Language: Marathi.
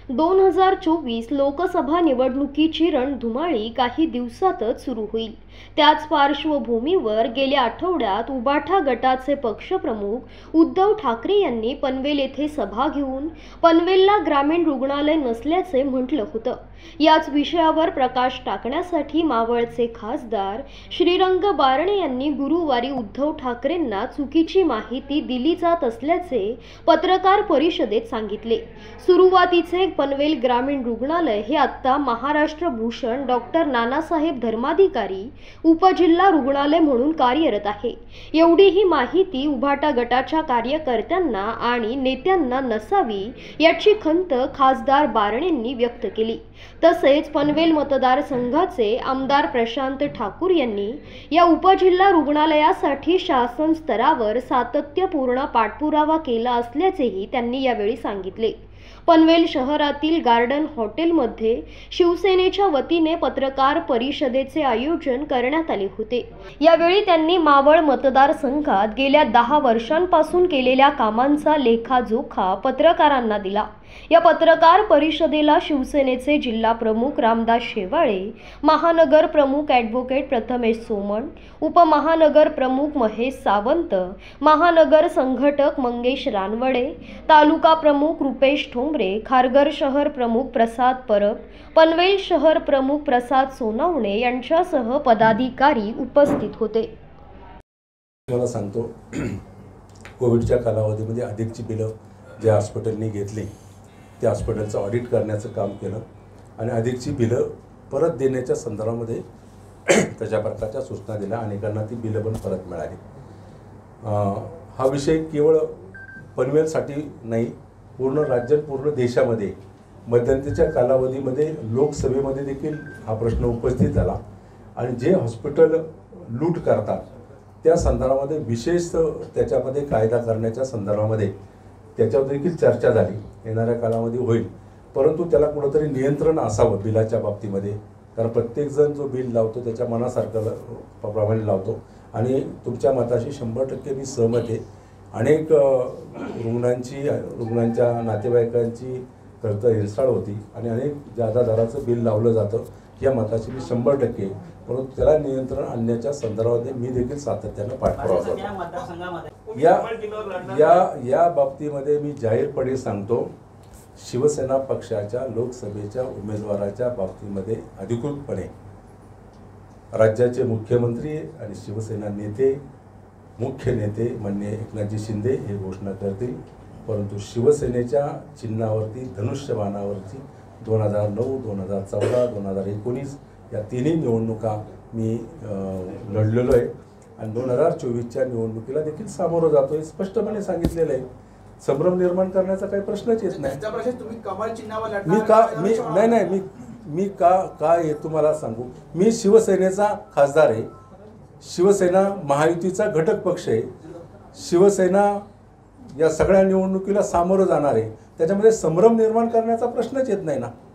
2024 लोकसभा निवडणुकीची रणधुमाळी काही दिवसातच सुरू होईल। त्याच पार्श्वभूमीवर गेल्या आठवड्यात उबाठा गटाचे पक्षप्रमुख उद्धव ठाकरे यांनी पनवेल येथे सभा घेऊन पनवेलला ग्रामीण रुग्णालय नसल्याचे म्हटलं होतं। याच विषयावर प्रकाश टाकण्यासाठी मावळचे खासदार श्रीरंग बारणे यांनी गुरुवारी उद्धव ठाकरेंना चुकीची माहिती दिली जात असल्याचे पत्रकार परिषदेत सांगितले। सुरुवातीचे पनवेल ग्रामीण रुग्णालय हे आता महाराष्ट्र भूषण डॉक्टर नानासाहेब धर्माधिकारी उपजिल्हा रुग्णालय म्हणून कार्यरत आहे। एवढी ही माहिती उभाटा गटाच्या कार्यकर्त्यांना आणि नेत्यांना नसावी याची खंत खासदार बारणेंनी व्यक्त केली। तसेच पनवेल मतदारसंघाचे आमदार प्रशांत ठाकूर यांनी या उपजिल्हा रुग्णालयासाठी शासन स्तरावर सातत्यपूर्ण पाठपुरावा केला असल्याचेही त्यांनी यावेळी सांगितले। पनवेल शहरातील गार्डन हॉटेलमध्ये शिवसेनेच्या वतीने पत्रकार परिषदेचे आयोजन करण्यात आले होते। यावेळी त्यांनी मावळ मतदारसंघात गेल्या 10 वर्षांपासून केलेल्या कामांचा लेखाजोखा पत्रकारांना दिला। या पत्रकार परिषदेला शिवसेनेचे जिल्हा प्रमुख रामदास शेवाळे, महानगर प्रमुख ॲडव्होकेट प्रथमेश सोमण, उपमहानगर प्रमुख महेश सावंत, महानगर संघटक मंगेश रानवडे, तालुका प्रमुख रुपेश ठोंबरे, खारघर शहर प्रमुख प्रसाद परब, पनवेल शहर प्रमुख प्रसाद सोनवणे यांच्यासह पदाधिकारी उपस्थित होते। मला सांगतो, कोविडच्या कालावधीमध्ये अधिकची बिलं ज्या हॉस्पिटलनी घेतली त्या हॉस्पिटलचं ऑडिट करण्याचं काम केलं आणि अधिकची बिलं परत देण्याच्या संदर्भामध्ये त्याच्या प्रकारच्या सूचना दिल्या। अनेकांना ती बिलं पण परत मिळाली। हा विषय केवळ पनवेलसाठी नाही, पूर्ण राज्यात पूर्ण देशामध्ये मध्यंतरीच्या कालावधीमध्ये लोकसभेमध्ये देखील हा प्रश्न उपस्थित झाला आणि जे हॉस्पिटल लूट करतात त्या संदर्भामध्ये विशेष त्याच्यामध्ये कायदा करण्याच्या संदर्भामध्ये त्याच्यावर देखील चर्चा झाली। येणाऱ्या कालामध्ये होईल, परंतु त्याला कुठंतरी नियंत्रण असावं बिलाच्या बाबतीमध्ये, कारण प्रत्येकजण जो बिल लावतो त्याच्या मनासारखं प्रमाणे लावतो आणि तुमच्या मताशी 100% मी सहमत आहे। अनेक रुग्णांच्या नातेवाईकांची हेळसाळ होती आणि अनेक जादा दराचं बिल लावलं जातं, या मताशी मी 100%, परंतु त्याला नियंत्रण आणण्याच्या संदर्भात मी देखील सातत्यानं पाठपुरावा करतो। या बाबतीमध्ये मी जाहीरपणे सांगतो, शिवसेना पक्षाच्या लोकसभेच्या उमेदवाराच्या बाबतीमध्ये अधिकृतपणे राज्याचे मुख्यमंत्री आणि शिवसेना नेते, मुख्य नेते माननीय एकनाथजी शिंदे हे घोषणा करतील, परंतु शिवसेनेच्या चिन्हावरती धनुष्यबाणावरती 2009, 2014, 2019 या तिन्ही निवडणुका मी लढलेलो आहे आणि 2024च्या निवडणुकीला देखील सामोरं जातो हे स्पष्टपणे सांगितलेलं आहे। संभ्रम निर्माण करण्याचा काही प्रश्नच येत नाही। मी का हे तुम्हाला सांगू, मी शिवसेनेचा खासदार आहे, शिवसेना महायुतीचा घटक पक्ष आहे, शिवसेना या सगळ्या निवडणुकीला सामोरं जाणार आहे, त्याच्यामध्ये संभ्रम निर्माण करण्याचा प्रश्नच येत नाही ना।